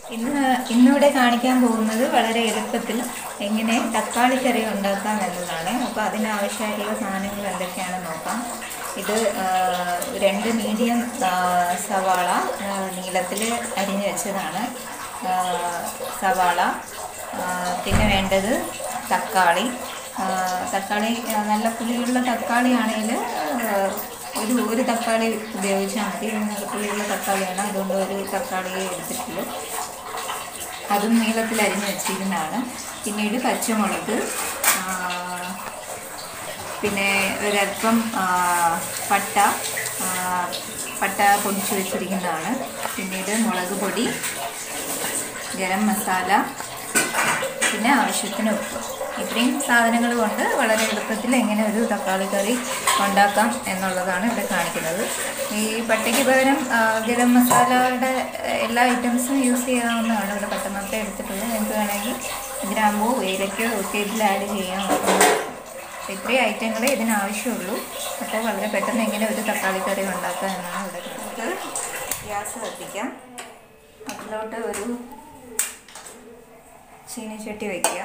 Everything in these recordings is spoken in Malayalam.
ഇന്നിവിടെ കാണിക്കാൻ പോകുന്നത് വളരെ എളുപ്പത്തിൽ എങ്ങനെ തക്കാളി കറി ഉണ്ടാക്കാം എന്നതാണ്. അപ്പോൾ അതിനാവശ്യമായിട്ടുള്ള സാധനങ്ങൾ എന്തൊക്കെയാണെന്ന് നോക്കാം. ഇത് 2 മീഡിയം സവാള നീളത്തിൽ അരിഞ്ഞ് വെച്ചതാണ്. സവാള, പിന്നെ വേണ്ടത് തക്കാളി. നല്ല പുളിയുള്ള തക്കാളി ആണെങ്കിൽ ഒരു തക്കാളി ഉപയോഗിച്ചാൽ മതി. നല്ല പുളിയുള്ള തക്കാളിയാണ്, അതുകൊണ്ട് ഒരു തക്കാളിയെ എടുത്തിട്ടുള്ളൂ. അതും നീളത്തിൽ അരിഞ്ഞ് വെച്ചിരുന്നതാണ്. പിന്നീട് പച്ചമുളക്, പിന്നെ ഒരല്പം പട്ട പൊടിച്ച് വെച്ചിരിക്കുന്നതാണ്. പിന്നീട് മുളക് പൊടി, ഗരം മസാല, പിന്നെ ആവശ്യത്തിന് ഉപ്പ്. ഇത്രയും സാധനങ്ങൾ കൊണ്ട് വളരെ എളുപ്പത്തിൽ എങ്ങനെ ഒരു തക്കാളി കറി ഉണ്ടാക്കാം എന്നുള്ളതാണ് ഇവിടെ കാണിക്കുന്നത്. ഈ പട്ടയ്ക്ക് പകരം ഗരം മസാലയുടെ എല്ലാ ഐറ്റംസും യൂസ് ചെയ്യാവുന്നതാണ്. ഇവിടെ പട്ട മാത്രമേ എടുത്തിട്ടുള്ളൂ. നിങ്ങൾക്ക് വേണമെങ്കിൽ ഗ്രാമ്പോ ഏലക്കോ ഒക്കെ ഇതിൽ ആഡ് ചെയ്യാം. ഇത്രയും ഐറ്റങ്ങളെ ഇതിനാവശ്യമുള്ളൂ. അപ്പോൾ വളരെ പെട്ടെന്ന് എങ്ങനെ ഒരു തക്കാളി കറി ഉണ്ടാക്കാം എന്നാണ് ഇവിടെ കാണിക്കുന്നത്. ഗ്യാസ് കത്തിക്കാം. അതിലോട്ട് ഒരു ചീനിച്ചട്ടി വയ്ക്കുക.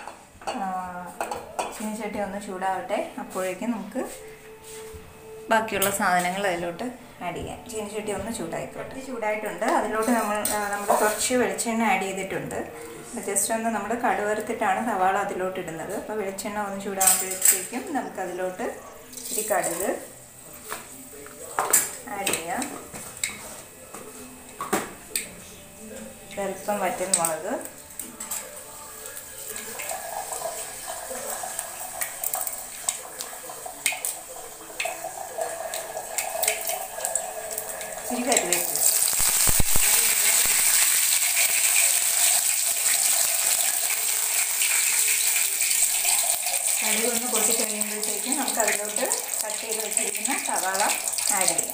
ചീനിച്ചട്ടി ഒന്ന് ചൂടാവട്ടെ. അപ്പോഴേക്കും നമുക്ക് ബാക്കിയുള്ള സാധനങ്ങൾ അതിലോട്ട് ആഡ് ചെയ്യാം. ചീനിച്ചട്ടി ഒന്ന് ചൂടായിട്ടുണ്ട്. അതിലോട്ട് നമ്മൾ കുറച്ച് വെളിച്ചെണ്ണ ആഡ് ചെയ്തിട്ടുണ്ട്. ജസ്റ്റ് ഒന്ന് നമ്മൾ കടുവറുത്തിട്ടാണ് സവാള അതിലോട്ട് ഇടുന്നത്. അപ്പോൾ വെളിച്ചെണ്ണ ഒന്ന് ചൂടാകുമ്പോഴത്തേക്കും നമുക്കതിലോട്ട് ഇത്തിരി കടുക് ആഡ് ചെയ്യാം. അല്പം വറ്റൽ മുളക്, ഇച്ചിരി കറിവേപ്പില. കടുക് ഒന്ന് പൊട്ടിക്കഴിയുമ്പോഴത്തേക്കും നമുക്ക് അതിലോട്ട് കട്ട് ചെയ്ത് വെച്ചിരിക്കുന്ന സവാള ആഡ് ചെയ്യാം.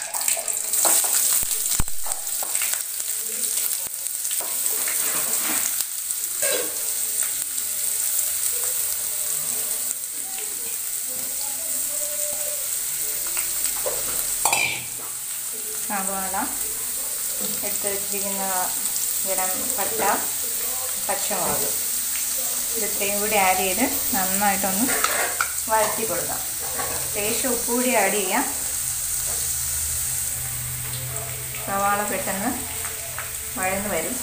സവാള, എടുത്ത് വെച്ചിരിക്കുന്ന പട്ട, പച്ചമുളക്, ഇത്രയും കൂടി ആഡ് ചെയ്ത് നന്നായിട്ടൊന്ന് വഴറ്റി കൊടുക്കാം. ലേശം ഉപ്പ് കൂടി ആഡ് ചെയ്യാം. സവാള പെട്ടെന്ന് വഴന്ന് വരും.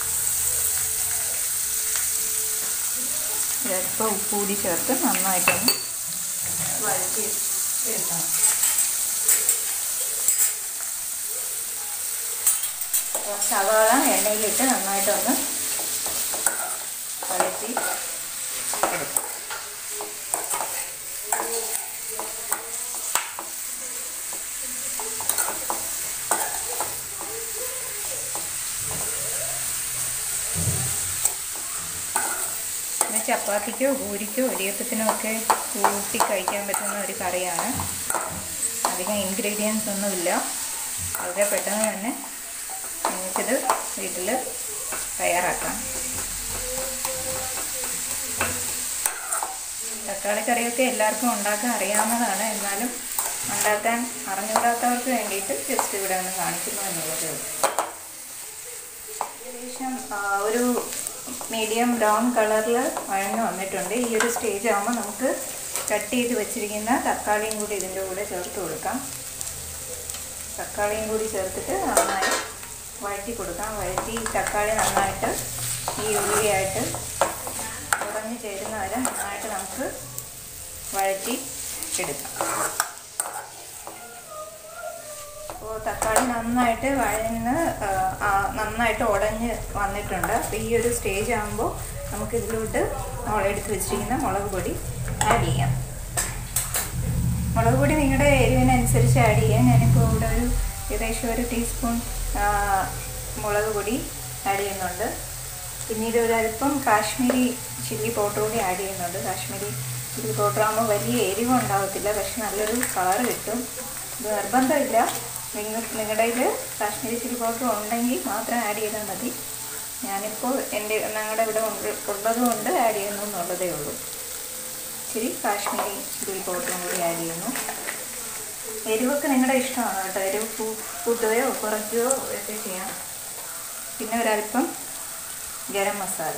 ഒരല്പം ഉപ്പ് കൂടി ചേർത്ത് നന്നായിട്ടൊന്ന് വഴറ്റി എടുക്കണം. സവാള എണ്ണയിലിട്ട് നന്നായിട്ടൊന്ന് വഴറ്റി എടുക്കും. പിന്നെ ചപ്പാത്തിക്കോ പൂരിക്കോ ഇടിയപ്പത്തിനോ ഒക്കെ കൂട്ടി കഴിക്കാൻ പറ്റുന്ന ഒരു കറിയാണ്. അധികം ഇൻഗ്രീഡിയൻസ് ഒന്നുമില്ല. വളരെ പെട്ടെന്ന് തന്നെ നിങ്ങൾക്കിത് വീട്ടിൽ തയ്യാറാക്കാം. തക്കാളി കറിയൊക്കെ എല്ലാവർക്കും ഉണ്ടാക്കാൻ അറിയാവുന്നതാണ്. എന്നാലും ഉണ്ടാക്കാൻ അറിഞ്ഞുകൂടാത്തവർക്ക് വേണ്ടിയിട്ട് ജസ്റ്റ് ഇവിടെ ഒന്ന് കാണിക്കുന്നു എന്നുള്ളത്. ഏകദേശം ഒരു മീഡിയം ബ്രൗൺ കളറിൽ വഴന്ന് വന്നിട്ടുണ്ട്. ഈ ഒരു സ്റ്റേജ് ആകുമ്പോൾ നമുക്ക് കട്ട് ചെയ്ത് വെച്ചിരിക്കുന്ന തക്കാളിയും കൂടി ഇതിൻ്റെ കൂടെ ചേർത്ത് കൊടുക്കാം. തക്കാളിയും കൂടി ചേർത്തിട്ട് നന്നായി വഴറ്റി കൊടുക്കാം. വഴറ്റി തക്കാളി നന്നായിട്ട് ഈ ഉള്ളിയായിട്ട് ഉടഞ്ഞു ചേരുന്ന വരെ നന്നായിട്ട് നമുക്ക് വഴറ്റി എടുക്കാം. അപ്പോൾ തക്കാളി നന്നായിട്ട് വഴന്ന് നന്നായിട്ട് ഉടഞ്ഞ് വന്നിട്ടുണ്ട്. അപ്പോൾ ഈ ഒരു സ്റ്റേജ് ആകുമ്പോൾ നമുക്ക് ഇതിലോട്ട് എടുത്ത് വെച്ചിരിക്കുന്ന മുളക് പൊടി ആഡ് ചെയ്യാം. മുളക് പൊടി നിങ്ങളുടെ എരിവിനനുസരിച്ച് ആഡ് ചെയ്യാം. ഞാനിപ്പോൾ ഇവിടെ ഏകദേശം ഒരു ടീസ്പൂൺ മുളക് പൊടി ആഡ് ചെയ്യുന്നുണ്ട്. പിന്നീട് ഒരല്പം കാശ്മീരി ചില്ലി പൗഡർ കൂടി ആഡ് ചെയ്യുന്നുണ്ട്. കാശ്മീരി ചില്ലി പൗഡർ ആകുമ്പോൾ വലിയ എരിവ് ഉണ്ടാകത്തില്ല, പക്ഷെ നല്ലൊരു കളർ കിട്ടും. ഇത് നിർബന്ധമില്ല. നിങ്ങളുടെ കയ്യിൽ കാശ്മീരി ചില്ലി പൗഡർ ഉണ്ടെങ്കിൽ മാത്രം ആഡ് ചെയ്താൽ മതി. ഞാനിപ്പോൾ ഞങ്ങളുടെ ഇവിടെ ഉള്ളത് കൊണ്ട് ആഡ് ചെയ്യുന്നു എന്നുള്ളതേ ഉള്ളൂ. ഇച്ചിരി കാശ്മീരി ചില്ലി പൗഡറും കൂടി ആഡ് ചെയ്യുന്നു. എരിവൊക്കെ നിങ്ങളുടെ ഇഷ്ടമാണ് കേട്ടോ. എരിവ് കൂട്ടുകയോ കുറയ്ക്കുകയോ ഒക്കെ ചെയ്യാം. പിന്നെ ഒരല്പം ഗരം മസാല,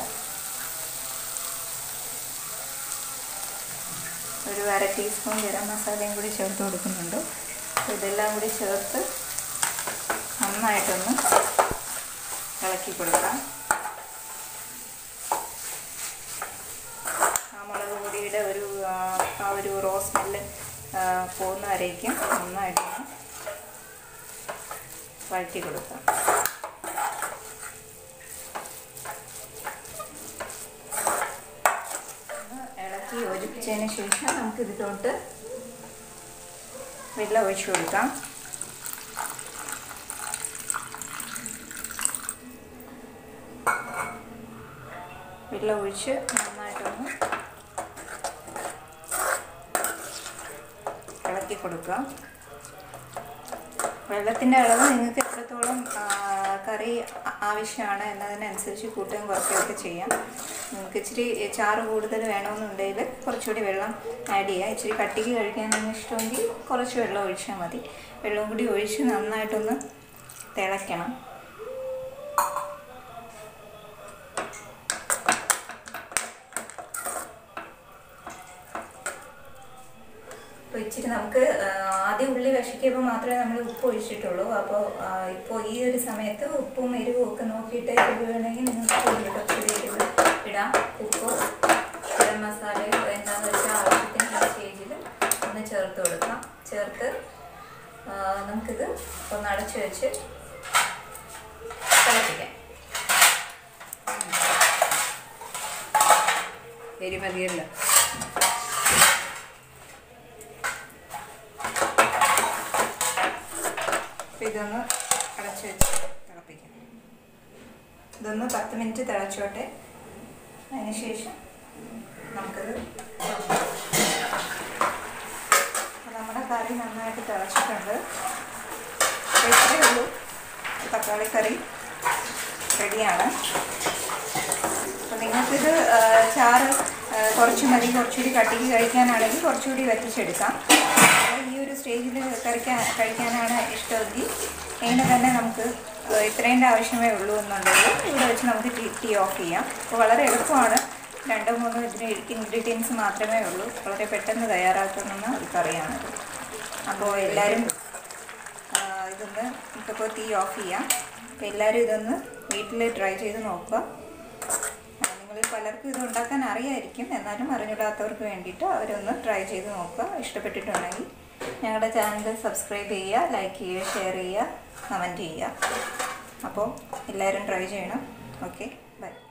ഒരു 1/2 ടീസ്പൂൺ ഗരം മസാലയും കൂടി ചേർത്ത് കൊടുക്കുന്നുണ്ട്. ഇതെല്ലാം കൂടി ചേർത്ത് നന്നായിട്ടൊന്ന് ഇളക്കി കൊടുക്കാം. ആ മുളക് പൊടിയുടെ ഒരു റോ സ്മെല്ല് പോകുന്ന വരേക്കും നന്നായിട്ടൊന്ന് വഴറ്റി കൊടുക്കാം. ഇളക്കി യോജിപ്പിച്ചതിന് ശേഷം നമുക്ക് ഇതിലോട്ട് വെള്ളം ഒഴിച്ചു കൊടുക്കാം. വെള്ളം ഒഴിച്ച് നന്നായിട്ടൊന്ന് ഇളക്കി കൊടുക്കുക. വെള്ളത്തിൻ്റെ അളവ് നിങ്ങൾക്ക് എത്രത്തോളം കറി ആവശ്യമാണ് എന്നതിനനുസരിച്ച് കൂട്ടുകയും കുറയ്ക്കുകയൊക്കെ ചെയ്യാം. നിങ്ങൾക്ക് ഇച്ചിരി ചാറ് കൂടുതൽ വേണമെന്നുണ്ടെങ്കിൽ കുറച്ചുകൂടി വെള്ളം ആഡ് ചെയ്യുക. ഇച്ചിരി കട്ടിക്ക് കഴിക്കാനാണ് ഇഷ്ടമെങ്കിൽ കുറച്ച് വെള്ളം ഒഴിച്ചാൽ മതി. വെള്ളം കൂടി ഒഴിച്ച് നന്നായിട്ടൊന്ന് തിളയ്ക്കണം. അപ്പോൾ ഇച്ചിരി നമുക്ക് ആദ്യം ഉള്ളി വശിക്കുമ്പോൾ മാത്രമേ നമ്മൾ ഉപ്പ് ഒഴിച്ചിട്ടുള്ളൂ. അപ്പോൾ ഇപ്പോൾ ഈ ഒരു സമയത്ത് ഉപ്പും എരിവും ഒക്കെ നോക്കിയിട്ട് എരിവ് വേണമെങ്കിൽ നിങ്ങൾക്ക് കുറച്ചുകൂടി എരിവ് ഇടാം. ഉപ്പ്, ഗരം മസാലയോ എന്താണെന്ന് വെച്ചാൽ ആവശ്യത്തിന് ഈ സ്റ്റേജിൽ ഒന്ന് ചേർത്ത് കൊടുക്കാം. ചേർത്ത് നമുക്കിത് ഒന്ന് അടച്ചു വെച്ച് തിളപ്പിക്കാം. എരി മതിയല്ലോ. ഇതൊന്ന് അടച്ചു വെച്ച് തിളപ്പിക്കാം. ഇതൊന്ന് 10 മിനിറ്റ് തിളച്ചോട്ടെ. അതിന് ശേഷം നമുക്കത് നമ്മുടെ കറി നന്നായിട്ട് തിളച്ചിട്ടുണ്ട്. ഇത്രയേ ഉള്ളൂ, തക്കാളി കറി റെഡിയാണ്. അപ്പോൾ നിങ്ങൾക്കിത് ചാറ് കുറച്ച് മതി, കുറച്ചുകൂടി കട്ടിക്ക് കഴിക്കാനാണെങ്കിൽ കുറച്ചുകൂടി വറ്റിച്ചെടുക്കാം. ഈ ഒരു സ്റ്റേജിൽ കഴിക്കാനാണ് ഇഷ്ടമെങ്കിൽ ഇങ്ങനെ തന്നെ നമുക്ക് ഇത്രേൻ്റെ ആവശ്യമേ ഉള്ളൂ എന്നുണ്ടെങ്കിൽ ഇവിടെ വെച്ച് നമുക്ക് തീ ഓഫ് ചെയ്യാം. അപ്പോൾ വളരെ എളുപ്പമാണ്. 2-3 ഇൻഗ്രീഡിയൻസ് മാത്രമേ ഉള്ളൂ. വളരെ പെട്ടെന്ന് തയ്യാറാക്കുന്ന ഒരു കറിയാണത്. അപ്പോൾ എല്ലാവരും ഇതൊന്ന് നമുക്കിപ്പോൾ തീ ഓഫ് ചെയ്യാം. അപ്പോൾ എല്ലാവരും ഇതൊന്ന് വീട്ടിൽ ട്രൈ ചെയ്ത് നോക്കുക. നിങ്ങളിൽ പലർക്കും ഇത് ഉണ്ടാക്കാൻ അറിയായിരിക്കും, എന്നാലും അറിഞ്ഞിടാത്തവർക്ക് വേണ്ടിയിട്ട് അവരൊന്ന് ട്രൈ ചെയ്ത് നോക്കുക. ഇഷ്ടപ്പെട്ടിട്ടുണ്ടെങ്കിൽ ഞങ്ങളുടെ ചാനൽ സബ്സ്ക്രൈബ് ചെയ്യുക, ലൈക്ക് ചെയ്യുക, ഷെയർ ചെയ്യുക, കമൻറ്റ് ചെയ്യുക. അപ്പോൾ എല്ലാവരും ട്രൈ ചെയ്യണം. Okay, by.